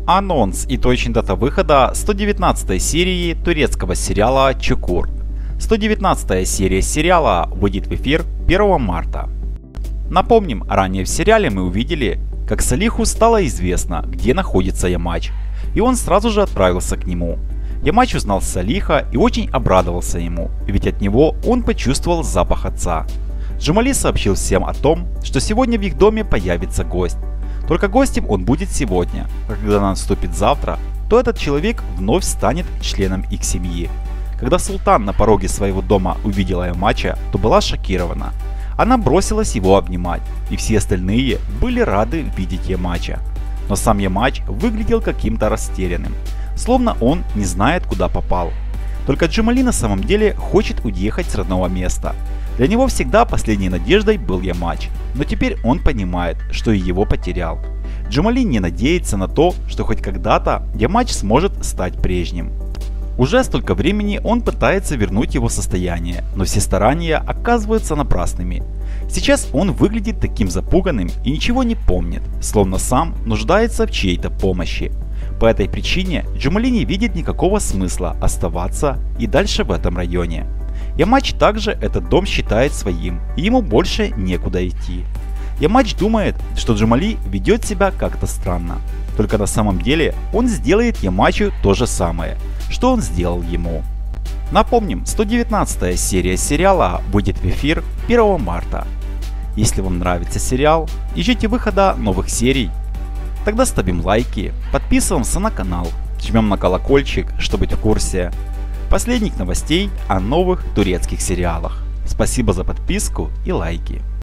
Анонс и точная дата выхода 119 серии турецкого сериала «Чукур». 119 серия сериала выйдет в эфир 1 марта. Напомним, ранее в сериале мы увидели, как Салиху стало известно, где находится Ямач, и он сразу же отправился к нему. Ямач узнал Салиха и очень обрадовался ему, ведь от него он почувствовал запах отца. Джамали сообщил всем о том, что сегодня в их доме появится гость. Только гостем он будет сегодня, а когда наступит завтра, то этот человек вновь станет членом их семьи. Когда Султан на пороге своего дома увидела Ямача, то была шокирована. Она бросилась его обнимать, и все остальные были рады видеть Ямача. Но сам Ямач выглядел каким-то растерянным, словно он не знает, куда попал. Только Джамали на самом деле хочет уехать с родного места. Для него всегда последней надеждой был Ямач, но теперь он понимает, что и его потерял. Джамали не надеется на то, что хоть когда-то Ямач сможет стать прежним. Уже столько времени он пытается вернуть его состояние, но все старания оказываются напрасными. Сейчас он выглядит таким запуганным и ничего не помнит, словно сам нуждается в чьей-то помощи. По этой причине Джамали не видит никакого смысла оставаться и дальше в этом районе. Ямач также этот дом считает своим, и ему больше некуда идти. Ямач думает, что Джамали ведет себя как-то странно. Только на самом деле он сделает Ямачу то же самое, что он сделал ему. Напомним, 119 серия сериала выйдет в эфир 1 марта. Если вам нравится сериал и ждете выхода новых серий, тогда ставим лайки, подписываемся на канал, жмем на колокольчик, чтобы быть в курсе последних новостей о новых турецких сериалах. Спасибо за подписку и лайки.